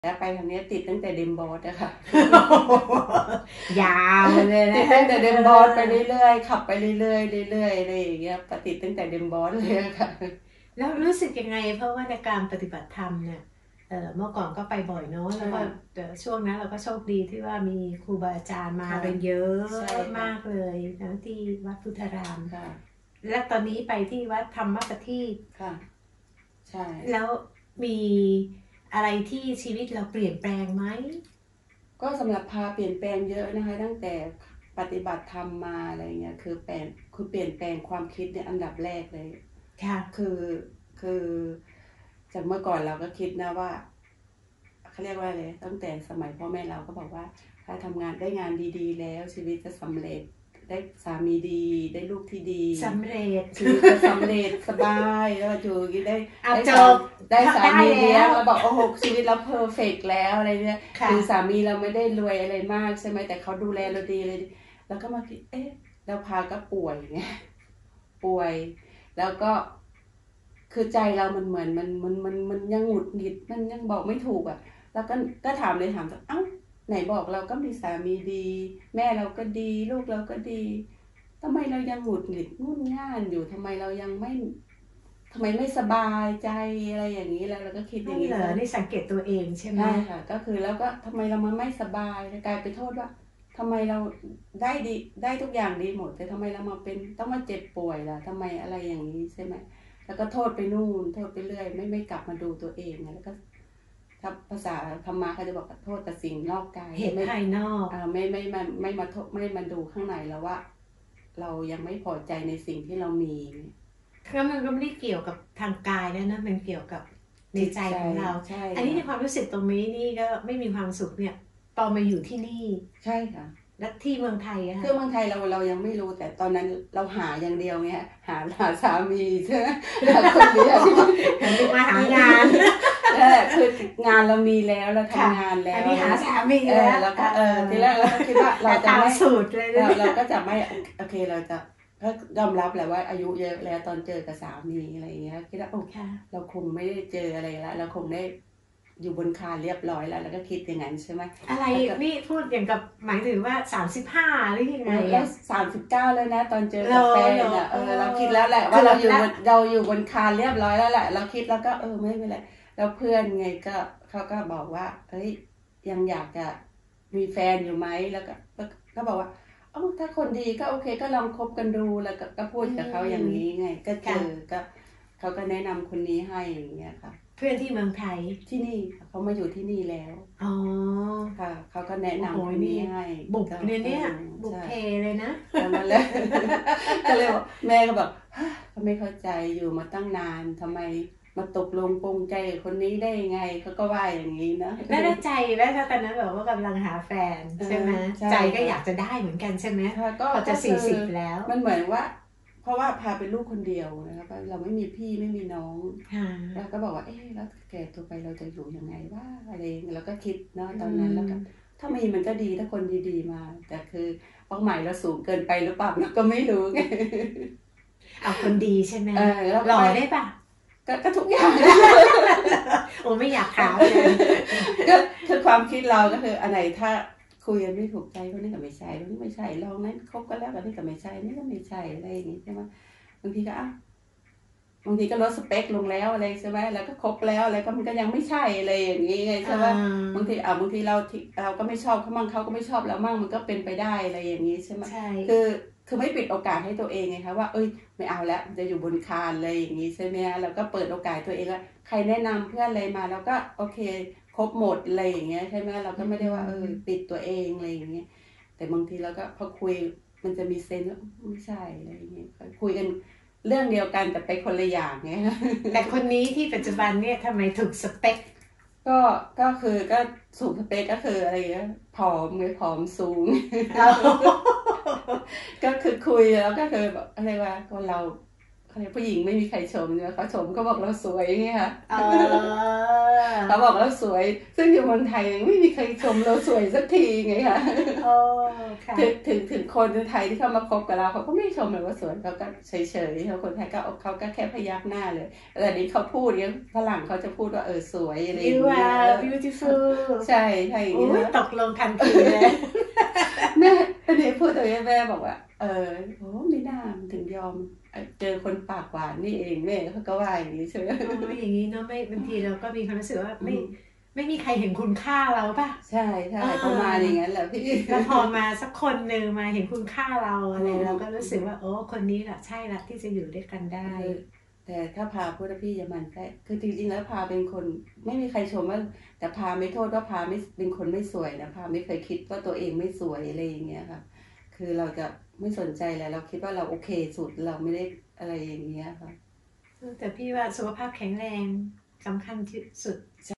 แล้วไปทางนี้ติดตั้งแต่เดมบอสอะค่ะยาวเลยตินะดตั้งแต่เดมบอสไปเรื่อยๆขับไปเรื่อยๆเรื่อยๆอะไรอย่างเงี้ยติดตั้งแต่เดมบอสเลยค่ะแล้วรู้สึกยังไงเพราะว่าในการปฏิบัติธรรมเนี่ยเมื่อก่อนก็ไปบ่อยเนาะแล้วก็ช่วงนั้นเราก็โชคดีที่ว่ามีครูบาอาจารย์มากันเยอะมากเลยนะที่วัดพุทธารามและตอนนี้ไปที่วัดธรรมประทีปค่ะใช่แล้วมีอะไรที่ชีวิตเราเปลี่ยนแปลงไหมก็สำหรับพาเปลี่ยนแปลงเยอะนะคะตั้งแต่ปฏิบัติธรรมมาอะไรเงี้ยคือเปลี่ยนแปลงความคิดเนี่ยอันดับแรกเลยค่ะคือจากเมื่อก่อนเราก็คิดนะว่าเขาเรียกว่าอะไรตั้งแต่สมัยพ่อแม่เราก็บอกว่าถ้าทำงานได้งานดีๆแล้วชีวิตจะสำเร็จได้สามีดีได้ลูกที่ดีสำเร็จชีวิตจะสำเร็จสบายแล้วอยู่ได้ได้สามีเลี้ยงแล้วบอกโอ้โหชีวิตเราเพอร์เฟกต์แล้วอะไรเนี่ยคือสามีเราไม่ได้รวยอะไรมากใช่ไหมแต่เขาดูแลเราดีเลยแล้วก็มาคิดแล้วพาก็ป่วยไงป่วยแล้วก็คือใจเรามันเหมือนมันยังหงุดหงิดมันยังบอกไม่ถูกอ่ะแล้วก็ถามเอ้าไหนบอกเราก็มีสามีดีแม่เราก็ดีลูกเราก็ดีทำไมเรายังหงุดหงิดงุ่นง่านอยู่ทำไมเรายังทำไมไม่สบายใจอะไรอย่างนี้แล้วเราก็คิดอย่างนี้เหรอนี่สังเกตตัวเองใช่ไหมใช่ค่ะก็คือแล้วก็ทำไมเรามันไม่สบายกลายไปโทษว่าทำไมเราได้ดีได้ทุกอย่างดีหมดแต่ทำไมเรามาเป็นต้องมาเจ็บป่วยล่ะทำไมอะไรอย่างนี้ใช่ไหมแล้วก็โทษไปนู่นโทษไปเรื่อยไม่กลับมาดูตัวเองแล้วก็ถ้าภาษาธรรมะเขาจะบอกโทษแต่สิ่งนอกกายเห็นภายนอกไม่มาโทษไม่มาดูข้างในแล้วว่าเรายังไม่พอใจในสิ่งที่เรามีคือมันก็ไม่ได้เกี่ยวกับทางกายนะมันเกี่ยวกับในใจของเราอันนี้ในความรู้สึกตรงนี้นี่ก็ไม่มีความสุขเนี่ยตอนมาอยู่ที่นี่ใช่ค่ะและที่เมืองไทยอะค่ะคือเมืองไทยเรายังไม่รู้แต่ตอนนั้นเราหาอย่างเดียวไงหาสามีใช่ไหมคนเดียวที่มาหางานนั่นแหละคืองานเรามีแล้วเราทำงานแล้วอันนี้หาสามีแล้วก็ทีแรกเราก็คิดว่าเราจะไม่สูตรเลยเราก็จะไม่โอเคเราจะก็ยอมรับแหละว่าอายุเยอะแล้วตอนเจอกับสามีอะไรอย่างเงี้ยคิดว่าโอเคเราคงไม่ได้เจออะไรแล้วเราคงได้อยู่บนคานเรียบร้อยแล้วก็คิดอย่างนั้นใช่ไหมอะไรนี่พูดอย่างกับหมายถึงว่า35หรือยังไงแล้ว39เลยนะตอนเจอกับแฟนเนี่ยเราคิดแล้วแหละว่าเราอยู่บนคานเรียบร้อยแล้วแหละเราคิดแล้วก็ไม่เป็นไรแล้วเพื่อนไงก็เขาก็บอกว่ายังอยากจะมีแฟนอยู่ไหมแล้วก็บอกว่าถ้าคนดีก็โอเคก็ลองคบกันดูแล้วก็พูดกับเขาอย่างนี้ไงก็เจอก็เขาก็แนะนำคนนี้ให้อย่างเงี้ยค่ะเพื่อนที่เมืองไทยที่นี่เขามาอยู่ที่นี่แล้วค่ะเขาก็แนะนำคนนี้ให้บุกเนี่ยบุกเพเลยนะก็เลยบอกแม่ก็บอกเขาไม่เข้าใจอยู่มาตั้งนานทำไมมาตกลงปรงใจคนนี้ได้ยังไงเขาก็ว่าอย่างนี้นะแม่ใจแล้วถ้าตอนนั้นแบบว่ากำลังหาแฟนใช่ไหมใจก็อยากจะได้เหมือนกันใช่ไหมก็จะ40แล้วมันเหมือนว่าเพราะว่าพาเป็นลูกคนเดียวนะครับเราไม่มีพี่ไม่มีน้องแล้วก็บอกว่าแล้วแก่ตัวไปเราจะอยู่ยังไงว่าอะไรแล้วก็คิดเนาะตอนนั้นแล้วก็ถ้ามีมันก็ดีถ้าคนดีๆมาแต่คือเป้าหมายเราสูงเกินไปหรือเปล่าเราก็ไม่รู้ไงเอาคนดีใช่ไหมหล่อได้ปะก็ทุกอย่างโอ้ไม่อยากถามเลยก็คือความคิดเราก็คืออันไหนถ้าคุยกันไม่ถูกใจคนนี้ก็ไม่ใช่คนนี้ไม่ใช่ลองนั้นคบกันแล้วกันนี่ก็ไม่ใช่นี่ก็ไม่ใช่อะไรอย่างงี้ใช่ไหมบางทีก็บางทีก็ลดสเปคลงแล้วอะไรใช่ไหมแล้วก็คบแล้วอะไรก็มันก็ยังไม่ใช่อะไรอย่างงี้ไงใช่ไหมบางทีเราก็ไม่ชอบเขามั่งเขาก็ไม่ชอบเรามั่งมันก็เป็นไปได้อะไรอย่างงี้ใช่ไหมคือไม่ปิดโอกาสให้ตัวเองไงคะว่าไม่เอาแล้วจะอยู่บนคานเลยอย่างนี้ใช่ไหมเราก็เปิดโอกาสตัวเองว่าใครแนะนำเพื่อนอะไรมาแล้วก็โอเคครบหมดอะไรอย่างเงี้ยใช่ไหมเราก็ไม่ได้ว่าปิดตัวเองอะไรอย่างเงี้ยแต่บางทีเราก็พอคุยมันจะมีเซนว่าไม่ใช่อะไรอย่างเงี้ยคุยกันเรื่องเดียวกันแต่ไปคนละอย่างเงี้ยแต่คนนี้ที่ปัจจุบันเนี่ยทำไมถูกสเปคก็คือก็สูงสเปคก็คืออะไรเงี้ยผอมไงผอมสูงก็คือคุยแล้วก็คือแบบอะไรวะคนเราผู้หญิงไม่มีใครชมใช่ไหมเขาชมเขาบอกเราสวยอย่างเงี้ยค่ะเออเขาบอกเราสวย ซึ่งอยู่เมืองไทยยังไม่มีใครชมเราสวยสักทีไงคะโอ้ค่ะถึงคนไทยที่เข้ามาคบกับเราเขาก็ไม่ชมเราว่าสวยเขาก็เฉยๆเขาคนไทยเขาก็แค่พยักหน้าเลยแต่นี้เขาพูดเนี้ยฝรั่งเขาจะพูดว่าสวยอะไรอย่าง you เงี้ย are beautiful ใช่อย่างโอ้เงี้ยยตกลงทันทีเลยแม่อันนี้พูดตัวแม่บอกว่าโอ้ไม่น่ามันถึงยอมเจอคนปากหวานนี่เองแม่เขาก็ว่าอย่างนี้ใช่ไหมโอ้ยอย่างนี้เนาะไม่บางทีเราก็มีความรู้สึกว่าไม่มีใครเห็นคุณค่าเราป่ะใช่ประมาณอย่างนั้นแหละพี่แล้วพอมาสักคนหนึ่งมาเห็นคุณค่าเราอะไรเราก็รู้สึกว่าโอ้คนนี้แหละใช่ละที่จะอยู่ด้วยกันได้แต่ถ้าพาพูดนะพี่อย่ามันใกล้คือจริงๆแล้วพาเป็นคนไม่มีใครชมว่าแต่พาไม่โทษว่าพาไม่เป็นคนไม่สวยนะพาไม่เคยคิดว่าตัวเองไม่สวยอะไรอย่างเงี้ยค่ะคือเราจะไม่สนใจแล้วเราคิดว่าเราโอเคสุดเราไม่ได้อะไรอย่างเงี้ยค่ะแต่พี่ว่าสุขภาพแข็งแรงสำคัญที่สุด